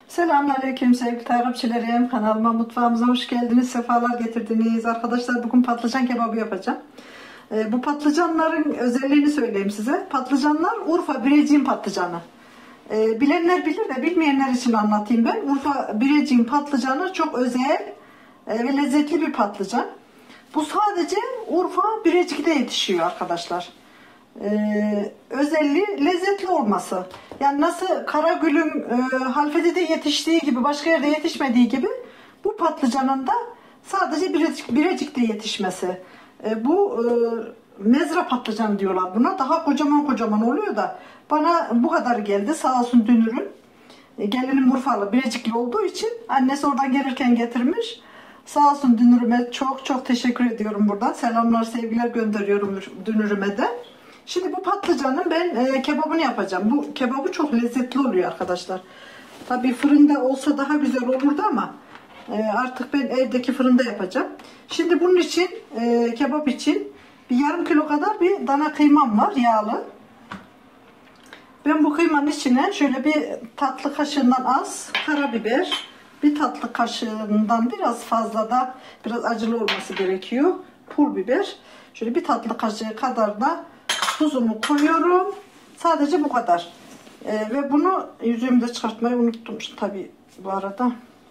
Selamünaleyküm sevgili takipçilerim. Kanalıma, mutfağımıza hoş geldiniz. Sefalar getirdiniz. Arkadaşlar bugün patlıcan kebabı yapacağım. Bu patlıcanların özelliğini söyleyeyim size. Patlıcanlar Urfa Birecik'in patlıcanı. Bilenler bilir de bilmeyenler için anlatayım ben. Urfa Birecik'in patlıcanı çok özel ve lezzetli bir patlıcan. Bu sadece Urfa Birecik'te yetişiyor arkadaşlar. Özelliği lezzetli olması. Yani nasıl Karagül'ün Halfeti'de yetiştiği gibi, başka yerde yetişmediği gibi bu patlıcanın da sadece Birecik'te yetişmesi. Bu mezra patlıcan diyorlar buna. Daha kocaman oluyor da bana bu kadar geldi. Sağ olsun dünürün. Gelinim Urfalı, Birecikli olduğu için annesi oradan gelirken getirmiş. Sağ olsun dünürüme çok teşekkür ediyorum buradan. Selamlar, sevgiler gönderiyorum dünürüme de. Şimdi bu patlıcanın ben kebabını yapacağım. Bu kebabı çok lezzetli oluyor arkadaşlar. Tabii fırında olsa daha güzel olurdu ama artık ben evdeki fırında yapacağım. Şimdi bunun için kebap için bir yarım kilo kadar bir dana kıymam var, yağlı. Ben bu kıymanın içine şöyle bir tatlı kaşığından az karabiber, bir tatlı kaşığından biraz fazla da biraz acılı olması gerekiyor. Pul biber. Şöyle bir tatlı kaşığı kadar da tuzumu koyuyorum. Sadece bu kadar. Ve bunu yüzümde çıkartmayı unuttum tabii bu arada.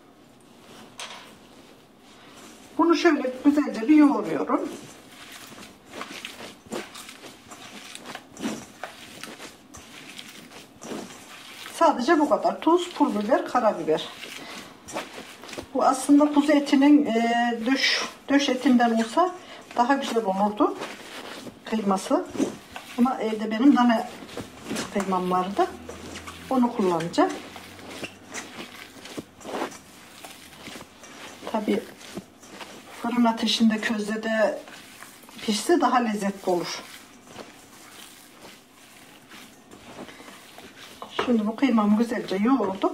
Bunu şöyle güzelce bir yoğuruyorum. Sadece bu kadar. Tuz, pul biber, karabiber. Bu aslında kuzu etinin döş etinden olsa daha güzel olurdu kıyması. Ama evde benim dana kıymam vardı. Onu kullanacağım. Tabii fırın ateşinde, közde de pişse daha lezzetli olur. Şimdi bu kıymamı güzelce yoğurdum.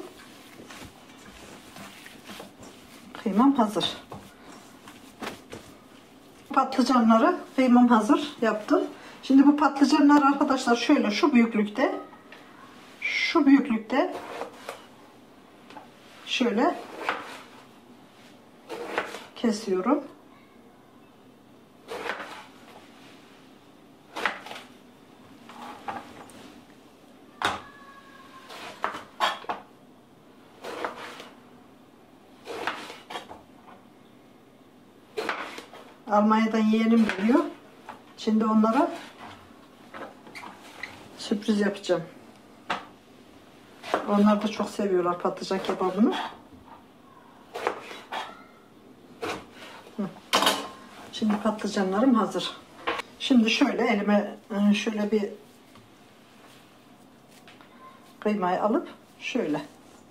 Kıymam hazır. Patlıcanları kıymam hazır yaptım. Şimdi bu patlıcanlar arkadaşlar şöyle şu büyüklükte şöyle kesiyorum. Almanya'dan yeğenim geliyor. Şimdi onlara sürpriz yapacağım. Onlar da çok seviyorlar patlıcan kebabını. Şimdi patlıcanlarım hazır. Şimdi şöyle elime şöyle bir kıymayı alıp şöyle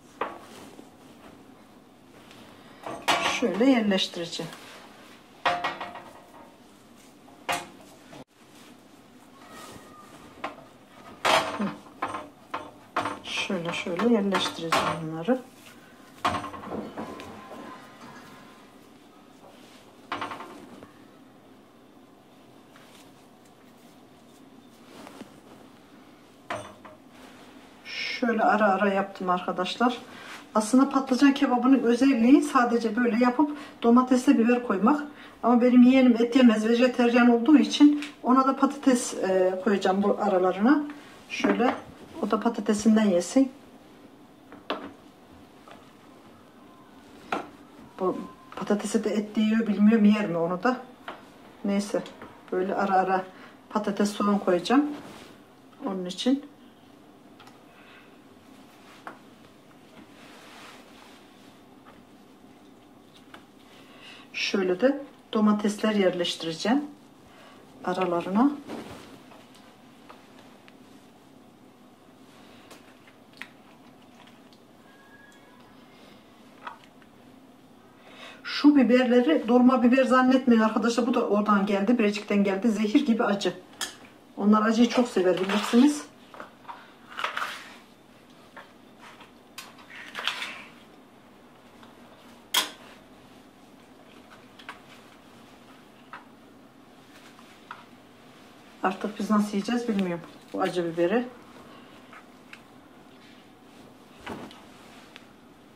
yerleştireceğim. Şöyle yerleştireceğim bunları. Şöyle ara yaptım arkadaşlar. Aslında patlıcan kebabının özelliği sadece böyle yapıp domatesle biber koymak. Ama benim yeğenim et yemez, vejeteryan olduğu için ona da patates koyacağım bu aralarına. Şöyle o da patatesinden yesin. Bu patatesi de et yiyor, bilmiyorum yer mi onu da. Neyse böyle ara patates soğan koyacağım. Onun için. Şöyle de domatesler yerleştireceğim aralarına. Şu biberleri dolma biber zannetmeyin arkadaşlar. Bu da oradan geldi. Birecik'ten geldi. Zehir gibi acı. Onlar acıyı çok sever bilirsiniz. Artık biz nasıl yiyeceğiz bilmiyorum bu acı biberi.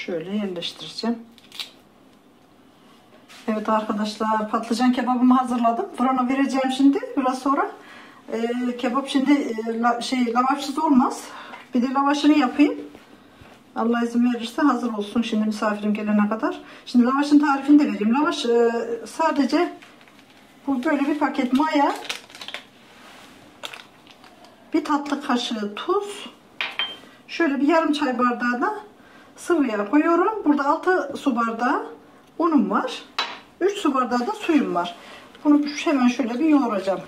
şöyle yerleştireceğim. Evet arkadaşlar, patlıcan kebabımı hazırladım. Fırına vereceğim şimdi biraz sonra. Kebap şimdi lavaşsız olmaz. Bir de lavaşını yapayım. Allah izin verirse hazır olsun şimdi misafirim gelene kadar. Şimdi lavaşın tarifini de vereyim. Lavaş sadece bu böyle bir paket maya, bir tatlı kaşığı tuz, şöyle bir yarım çay bardağı da sıvı yağ koyuyorum. Burada 6 su bardağı unum var. 3 su bardağı da suyum var. Bunu hemen şöyle bir yoğuracağım.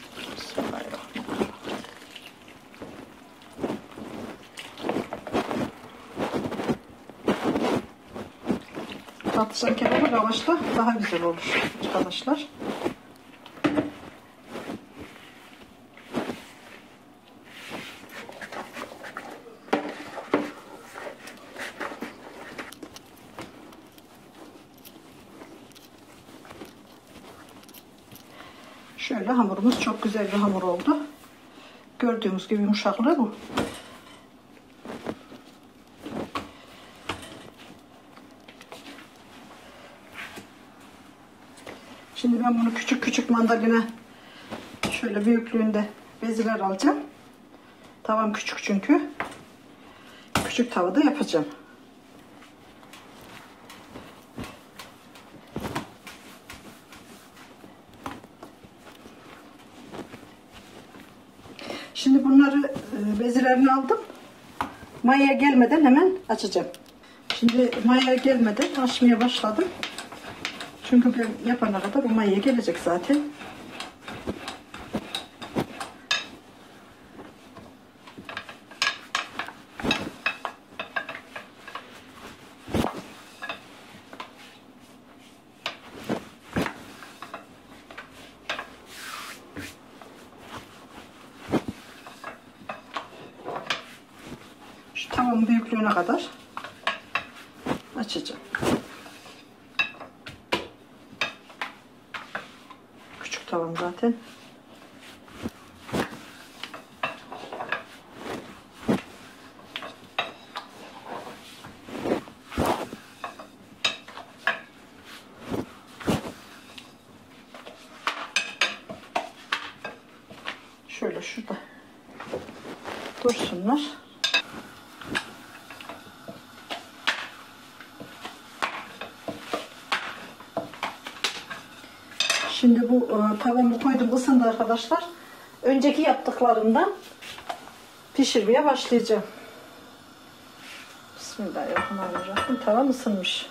Patlıcan kebabı lavaşta daha güzel olur arkadaşlar. Şöyle hamurumuz çok güzel bir hamur oldu. Gördüğünüz gibi yumuşaklığı bu. Şimdi ben bunu küçük küçük mandalina şöyle büyüklüğünde bezeler alacağım. Tavam küçük çünkü. Küçük tavada yapacağım. Şimdi bunları bezelerini aldım. Mayaya gelmeden hemen açacağım. Şimdi mayaya gelmeden açmaya başladım. Çünkü ben yapana kadar bu mayaya gelecek zaten. Şu tavanın büyüklüğüne kadar açacağım. Küçük tavam zaten. Şöyle şurada dursunlar. Şimdi bu tavamı koydum, ısındı arkadaşlar. Önceki yaptıklarımdan pişirmeye başlayacağım. Bismillahirrahmanirrahim. Tavam ısınmış.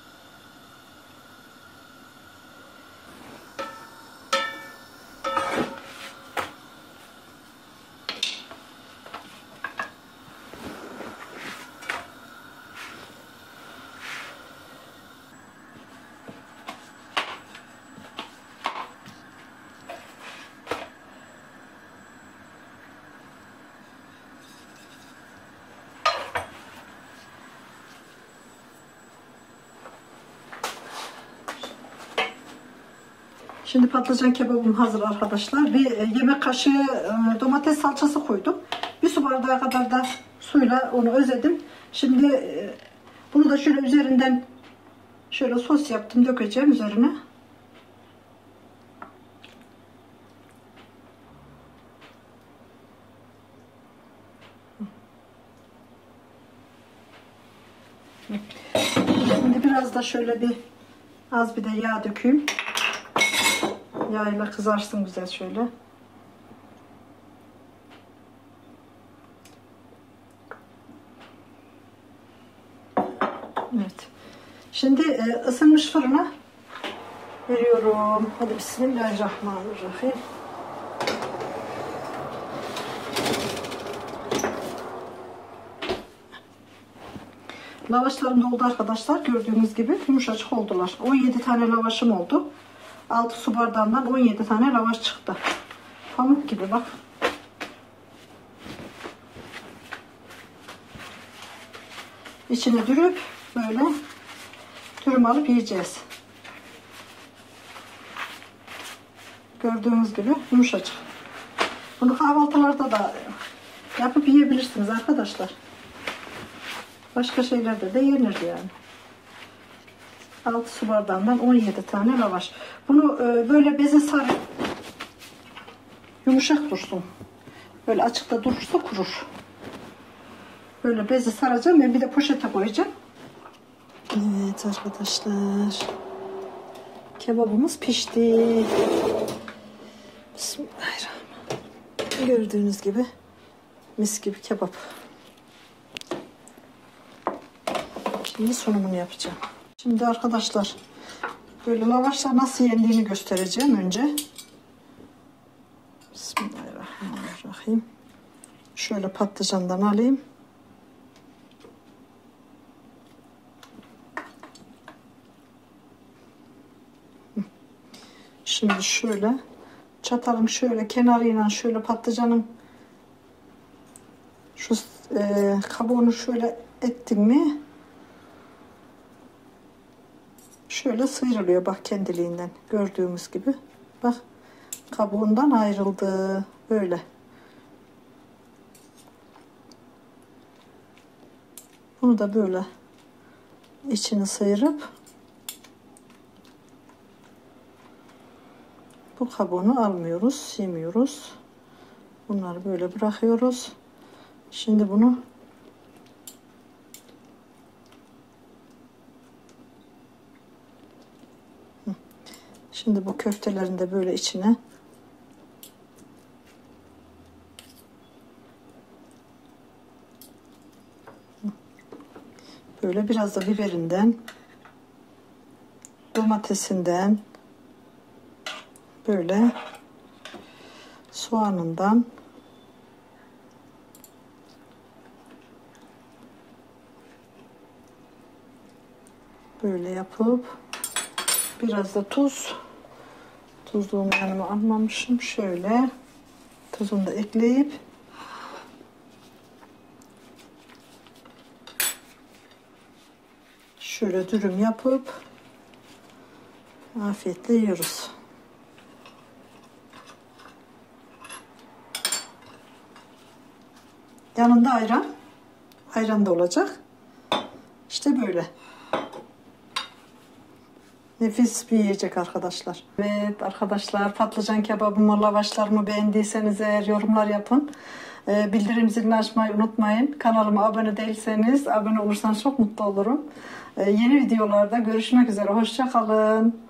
Şimdi patlıcan kebabım hazır arkadaşlar. Bir yemek kaşığı domates salçası koydum. Bir su bardağı kadar da suyla onu özledim. Şimdi bunu da şöyle üzerinden şöyle sos yaptım, dökeceğim üzerine. Şimdi biraz da şöyle az bir de yağ dökeyim. Yağıyla kızarsın güzel şöyle. Evet. Şimdi ısınmış fırına veriyorum. Hadi bismillahirrahmanirrahim. Lavaşlarım da oldu arkadaşlar. Gördüğünüz gibi yumuşacık oldular. 17 tane lavaşım oldu. 6 su bardağından 17 tane lavaş çıktı. Pamuk gibi bak. İçine dürüp böyle dürüm alıp yiyeceğiz. Gördüğünüz gibi yumuşacık. Bunu kahvaltılarda da yapıp yiyebilirsiniz arkadaşlar. Başka şeylerde de yenir yani. 6 su bardağından 17 tane lavaş. Bunu böyle beze sarıp yumuşak dursun. Böyle açıkta durursa kurur. Böyle beze saracağım. Ben bir de poşete koyacağım. Evet arkadaşlar. Kebabımız pişti. Bismillahirrahmanirrahim. Gördüğünüz gibi mis gibi kebap. Şimdi sunumunu yapacağım. Şimdi arkadaşlar böyle lavaşlar nasıl yendiğini göstereceğim önce. Bismillahirrahmanirrahim. Şöyle patlıcandan alayım. Şimdi şöyle çatalın şöyle kenarıyla şöyle patlıcanın şu kabuğunu şöyle ettim mi şöyle sıyrılıyor bak kendiliğinden gördüğümüz gibi. Bak kabuğundan ayrıldı böyle. Bunu da böyle içini sıyırıp bu kabuğunu almıyoruz, yemiyoruz. Bunları böyle bırakıyoruz. Şimdi bunu bu köftelerin de böyle içine böyle biraz da biberinden, domatesinden, böyle soğanından böyle yapıp biraz da tuzluğumu yanıma almamışım. Şöyle tuzunu da ekleyip şöyle dürüm yapıp afiyetle yiyoruz. Yanında ayran. Ayran da olacak. İşte böyle. Nefis bir yiyecek arkadaşlar. Evet arkadaşlar patlıcan kebabımı, lavaşlarımı beğendiyseniz eğer yorumlar yapın. Bildirim zilini açmayı unutmayın. Kanalıma abone değilseniz abone olursanız çok mutlu olurum. Yeni videolarda görüşmek üzere. Hoşça kalın.